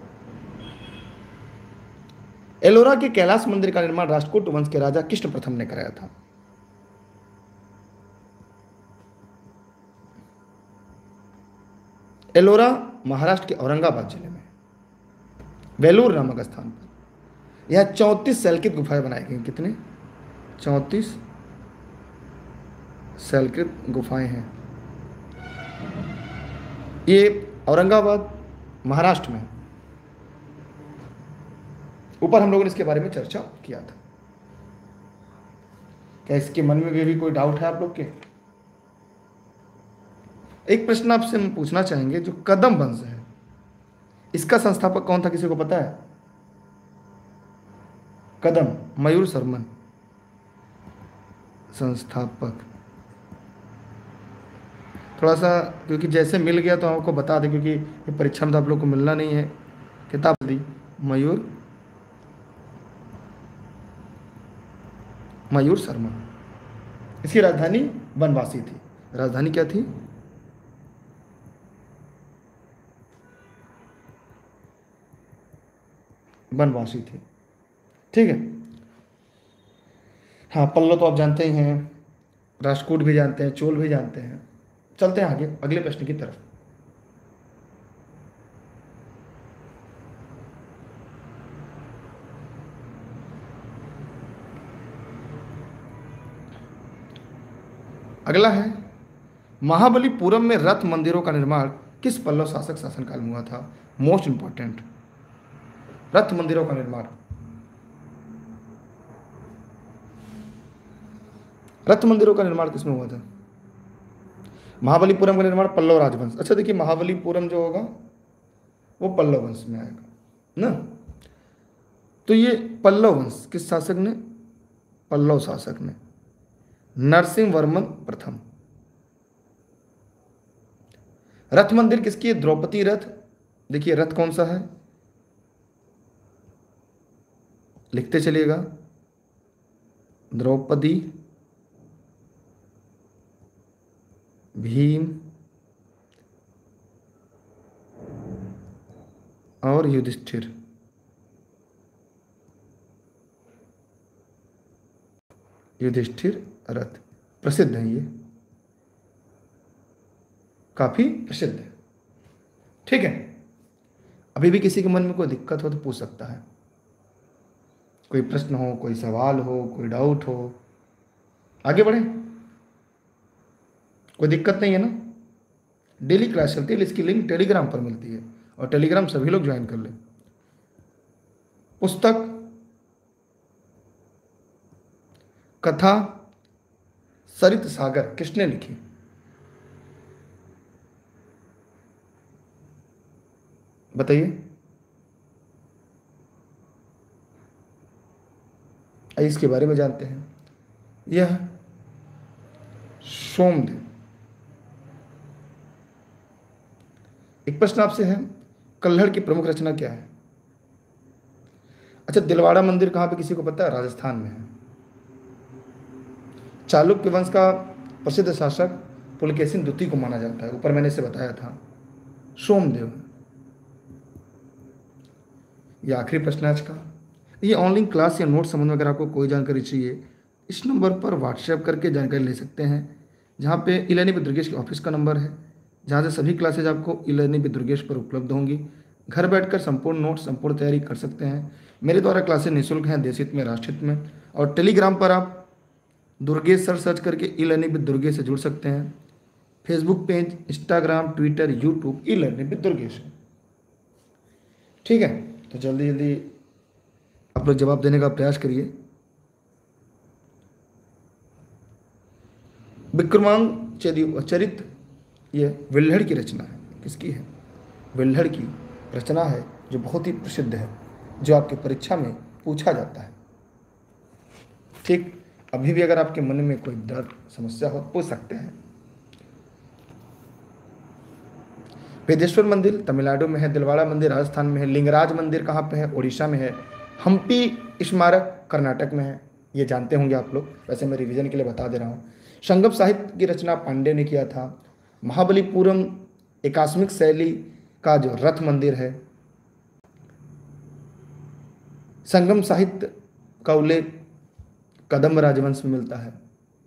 एलोरा के कैलाश मंदिर का निर्माण राष्ट्रकूट वंश के राजा कृष्ण प्रथम ने कराया था। एलोरा महाराष्ट्र के औरंगाबाद जिले में वेलूर नामक स्थान पर यह चौंतीस शैलकृत गुफाएं बनाई गई। कितने? चौंतीस शैलकृत गुफाएं हैं। ये औरंगाबाद महाराष्ट्र में। ऊपर हम लोगों ने इसके बारे में चर्चा किया था। क्या इसके मन में भी कोई डाउट है आप लोग के? एक प्रश्न आपसे हम पूछना चाहेंगे, जो कदम वंश है इसका संस्थापक कौन था? किसी को पता है? कदम, मयूर शर्मन संस्थापक। थोड़ा सा क्योंकि जैसे मिल गया तो आपको बता दें, क्योंकि ये परीक्षा में तो आप लोग को मिलना नहीं है। किताब दी मयूर मयूर शर्मा। इसकी राजधानी बनवासी थी। राजधानी क्या थी? बनवासी थी। ठीक है। हाँ, पल्लव तो आप जानते ही हैं, राष्ट्रकूट भी जानते हैं, चोल भी जानते हैं। चलते हैं आगे अगले प्रश्न की तरफ। अगला है, महाबलीपुरम में रथ मंदिरों का निर्माण किस पल्लव शासक शासनकाल में हुआ था? मोस्ट इंपॉर्टेंट, रथ मंदिरों का निर्माण। रथ मंदिरों का निर्माण किसमें हुआ था? महाबलीपुरम का निर्माण पल्लव राजवंश। अच्छा देखिए, महाबलीपुरम जो होगा वो पल्लव वंश में आएगा ना। तो ये पल्लव वंश किस शासक ने? पल्लव शासक ने, नरसिंह वर्मन प्रथम। रथ मंदिर किसकी है? द्रौपदी रथ। देखिए रथ कौन सा है, लिखते चलिएगा। द्रौपदी, भीम और युधिष्ठिर। युधिष्ठिर रथ प्रसिद्ध है, ये काफी प्रसिद्ध है। ठीक है, अभी भी किसी के मन में कोई दिक्कत हो तो पूछ सकता है, कोई प्रश्न हो, कोई सवाल हो, कोई डाउट हो, आगे बढ़े। कोई दिक्कत नहीं है ना? डेली क्लास चलती है, इसकी लिंक टेलीग्राम पर मिलती है और टेलीग्राम सभी लोग ज्वाइन कर लें। पुस्तक कथा सरित सागर किसने लिखी? बताइए। आइए इसके बारे में जानते हैं। यह सोमदेव। एक प्रश्न आपसे है, कल्हड़ की प्रमुख रचना क्या है? अच्छा, दिलवाड़ा मंदिर कहाँ पे, किसी को पता है? राजस्थान में है। चालुक्य वंश का प्रसिद्ध शासक पुलकेशिन द्वितीय को माना जाता है, ऊपर मैंने इसे बताया था। सोमदेव। ये आखिरी प्रश्न है आज का। ये ऑनलाइन क्लास या नोट संबंध में अगर आपको कोई जानकारी चाहिए, इस नंबर पर व्हाट्सएप करके जानकारी ले सकते हैं, जहाँ पे ई लर्निंग विद दुर्गेश के ऑफिस का नंबर है, जहाँ से सभी क्लासेज आपको ई लर्निंग विद दुर्गेश पर उपलब्ध होंगी। घर बैठकर संपूर्ण नोट, संपूर्ण तैयारी कर सकते हैं। मेरे द्वारा क्लासेज निःशुल्क हैं, देशहित में, राष्ट्रहित में। और टेलीग्राम पर आप दुर्गेश सर सर्च करके ई लर्निंग विद दुर्गेश से जुड़ सकते हैं। Facebook page, Instagram, Twitter, YouTube, e learning with Durgesh. ठीक है, तो जल्दी जल्दी आप लोग जवाब देने का प्रयास करिए। विक्रमांक चरित ये विल्हड़ की रचना है। किसकी है? विल्हड़ की रचना है, जो बहुत ही प्रसिद्ध है, जो आपकी परीक्षा में पूछा जाता है। ठीक, अभी भी अगर आपके मन में कोई डर, समस्या हो, पूछ सकते हैं। वेदेश्वर मंदिर तमिलनाडु में है, दिलवाड़ा मंदिर राजस्थान में है, लिंगराज मंदिर कहाँ पे है? उड़ीसा में है, हम्पी स्मारक कर्नाटक में है। ये जानते होंगे आप लोग, वैसे मैं रिवीजन के लिए बता दे रहा हूँ। संगम साहित्य की रचना पांडे ने किया था। महाबलीपुरम एकास्मिक शैली का जो रथ मंदिर है। संगम साहित्य का उल्लेख कदम्ब राजवंश में मिलता है।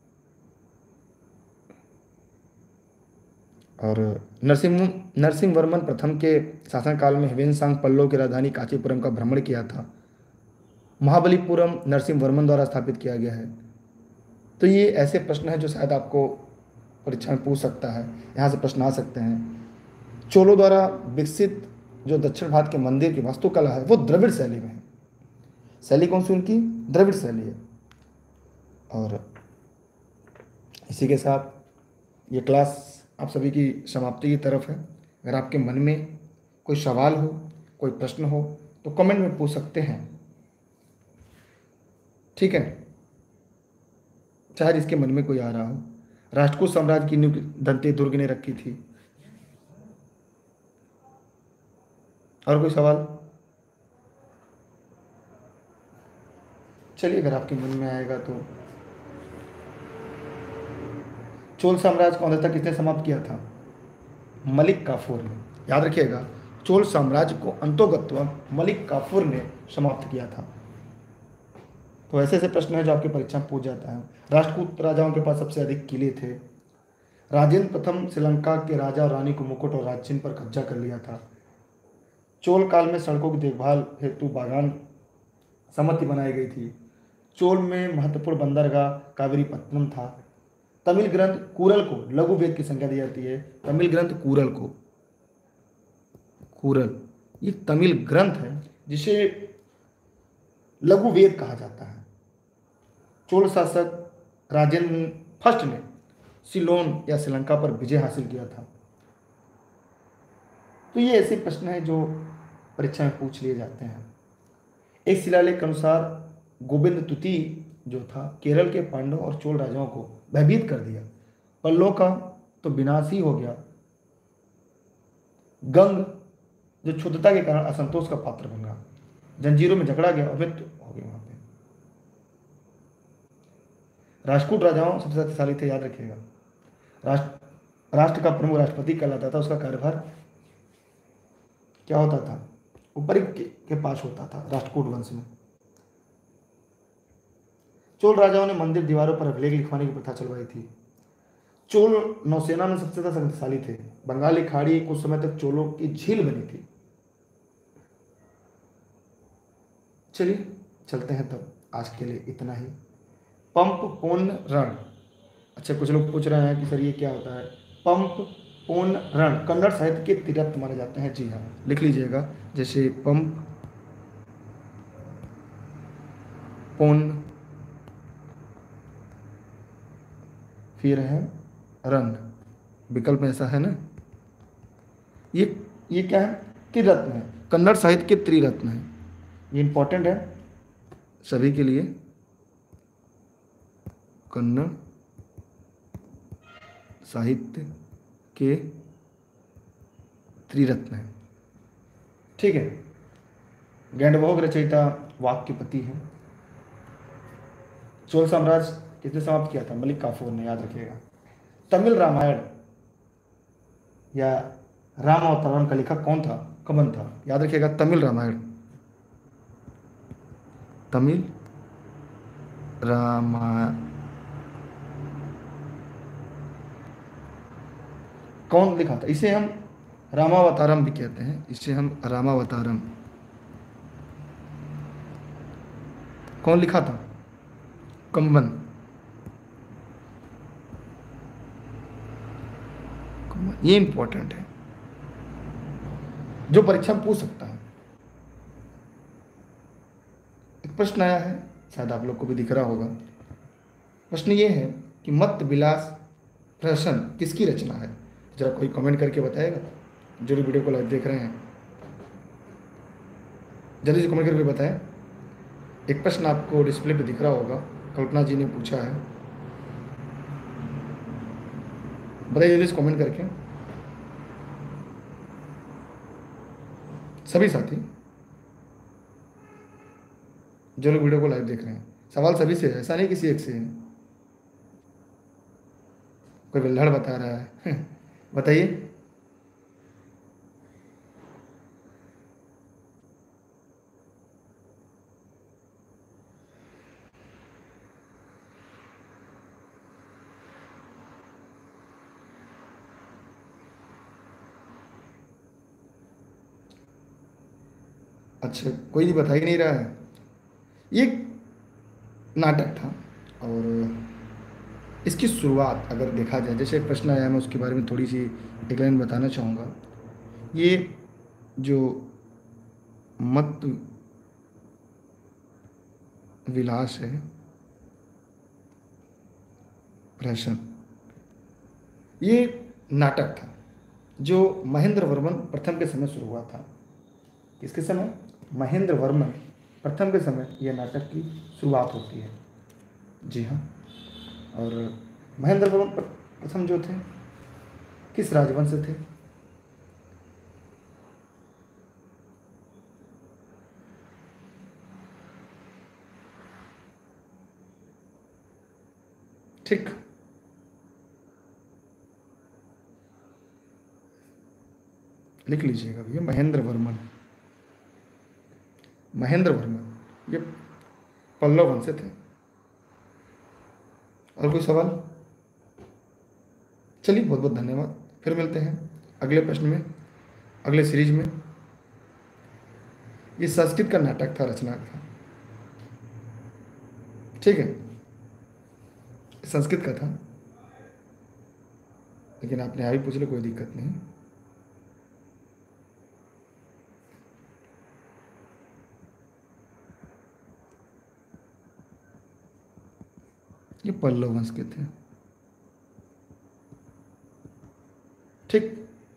और नरसिंह नरसिंह वर्मन प्रथम के शासनकाल में ह्वेनसांग पल्लव की राजधानी कांचीपुरम का भ्रमण किया था। महाबलीपुरम नरसिंह वर्मन द्वारा स्थापित किया गया है। तो ये ऐसे प्रश्न हैं जो शायद आपको परीक्षा में पूछ सकता है, यहाँ से प्रश्न आ सकते हैं। चोलों द्वारा विकसित जो दक्षिण भारत के मंदिर की वास्तुकला है वो द्रविड़ शैली में है। शैली कौन सी उनकी? द्रविड़ शैली है। और इसी के साथ ये क्लास आप सभी की समाप्ति की तरफ है। अगर आपके मन में कोई सवाल हो, कोई प्रश्न हो, तो कमेंट में पूछ सकते हैं। ठीक है, चाहे इसके मन में कोई आ रहा हो। राष्ट्रकूट साम्राज्य की नींव दंती दुर्ग ने रखी थी। और कोई सवाल? चलिए, अगर आपके मन में आएगा तो। चोल साम्राज्य का अंततः किसने समाप्त किया था? मलिक काफूर ने। याद रखिएगा, चोल साम्राज्य को अंतोगत्वा मलिक काफूर ने समाप्त किया था। तो ऐसे ऐसे प्रश्न है जो आपकी परीक्षा में पूछ जाता है। राष्ट्रकूट राजाओं के पास सबसे अधिक किले थे। राजेंद्र प्रथम श्रीलंका के राजा और रानी को मुकुट और राजचिन्ह पर कब्जा कर लिया था। चोल काल में सड़कों की देखभाल हेतु बागान समिति बनाई गई थी। चोल में महत्वपूर्ण बंदरगाह कावेरीपत्तनम था। तमिल ग्रंथ कूरल को लघु वेद की संज्ञा दी जाती है। तमिल ग्रंथ कूरल को, कूरल ये तमिल ग्रंथ है जिसे लघु वेद कहा जाता है। चोल शासक राजेंद्र फर्स्ट ने सिलोन या श्रीलंका पर विजय हासिल किया था। तो ये ऐसे प्रश्न हैं जो परीक्षा में पूछ लिए जाते हैं। एक शिलालेख के अनुसार गोविंद तृतीय जो था केरल के पांडव और चोल राजाओं को भयभीत कर दिया। पल्लव का तो विनाश ही हो गया। गंग जो क्षुद्रता के कारण असंतोष का पात्र बन गया, जंजीरों में जकड़ा गया और मृत्यु हो गई वहां पे। राष्ट्रकूट राजाओं सबसे शक्तिशाली थे, याद रखिएगा। राष्ट्र राष्ट्र का प्रमुख राष्ट्रपति कहलाता था। उसका कार्यभार क्या होता था? ऊपरी के, के पास होता था राष्ट्रकूट वंश में। चोल राजाओं ने मंदिर दीवारों पर अभिलेख लिखवाने की प्रथा चलवाई थी। चोल नौसेना में सबसे ज्यादा शक्तिशाली थे। बंगाली खाड़ी कुछ समय तक चोलों की झील बनी थी। चलिए चलते हैं, तब आज के लिए इतना ही। पंप पूर्ण रण। अच्छा, कुछ लोग पूछ रहे हैं कि सर ये क्या होता है? पंप पूर्ण रण कन्नड़ साहित्य के तिरत्व माने जाते हैं। जी हाँ, लिख लीजिएगा। जैसे पंप पूर्ण, फिर है रण, विकल्प में ऐसा है ना। ये ये क्या है? त्रिरत्न है, कन्नड़ साहित्य के त्रिरत्न है। ये इंपॉर्टेंट है सभी के लिए। कन्नड़ साहित्य के त्रिरत्न है। ठीक है। गैंडभोग रचयिता वाक्यपति है। चोल साम्राज्य किसने समाप्त किया था? मलिक काफूर ने, याद रखिएगा। तमिल रामायण या रामावतारण का लेखक कौन था? कबन था, याद रखिएगा। तमिल रामायण, तमिल रामायण कौन लिखा था? इसे हम रामावतारम भी कहते हैं, इसे हम रामावतारम। कौन लिखा था? कंबन। ये इंपॉर्टेंट है, जो परीक्षा में पूछ सकता है। एक प्रश्न आया है, शायद आप लोग को भी दिख रहा होगा। प्रश्न ये है कि मत विलास प्रहसन किसकी रचना है? जरा कोई कमेंट करके बताएगा, जो भी वीडियो को लाइव देख रहे हैं, जल्दी से कमेंट करके बताएं। एक प्रश्न आपको डिस्प्ले पे दिख रहा होगा, कल्पना जी ने पूछा है, बताइए जल्दी से कमेंट करके सभी साथी जो लोग वीडियो को लाइव देख रहे हैं। सवाल सभी से है, ऐसा नहीं किसी एक से है। कोई बिल्हड़ बता रहा है बताइए। अच्छा, कोई बता ही नहीं रहा है। ये नाटक था और इसकी शुरुआत अगर देखा जाए, जैसे एक प्रश्न आया, मैं उसके बारे में थोड़ी सी एक लाइन बताना चाहूँगा। ये जो मत विलास है प्रहसन, ये नाटक था जो महेंद्र वर्मन प्रथम के समय शुरू हुआ था। किसके समय? महेंद्र वर्मन प्रथम के समय यह नाटक की शुरुआत होती है। जी हाँ। और महेंद्र वर्मन प्रथम जो थे, किस राजवंश से थे? ठीक, लिख लीजिएगा भैया, महेंद्र वर्मन। महेंद्र वर्मन ये पल्लव वंश से थे। और कोई सवाल? चलिए, बहुत बहुत धन्यवाद। फिर मिलते हैं अगले प्रश्न में, अगले सीरीज में। ये संस्कृत का नाटक था, रचना था। ठीक है, संस्कृत का था, लेकिन आपने अभी पूछ लो, कोई दिक्कत नहीं। ये पल्लव वंश के थे। ठीक,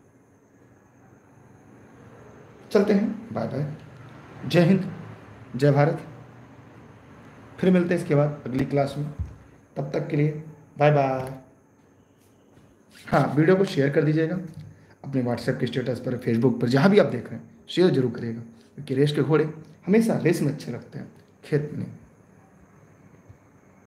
चलते हैं। बाय बाय, जय हिंद, जय भारत। फिर मिलते हैं इसके बाद अगली क्लास में। तब तक के लिए बाय बाय। हाँ, वीडियो को शेयर कर दीजिएगा अपने व्हाट्सएप के स्टेटस पर, फेसबुक पर, जहाँ भी आप देख रहे हैं शेयर जरूर करिएगा, क्योंकि रेस के घोड़े हमेशा रेस में अच्छे लगते हैं, खेत में नहीं।